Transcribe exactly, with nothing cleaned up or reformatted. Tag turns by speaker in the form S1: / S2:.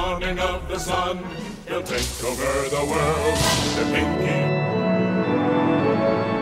S1: dawning of the sun, he'll take over the world, the Pinky.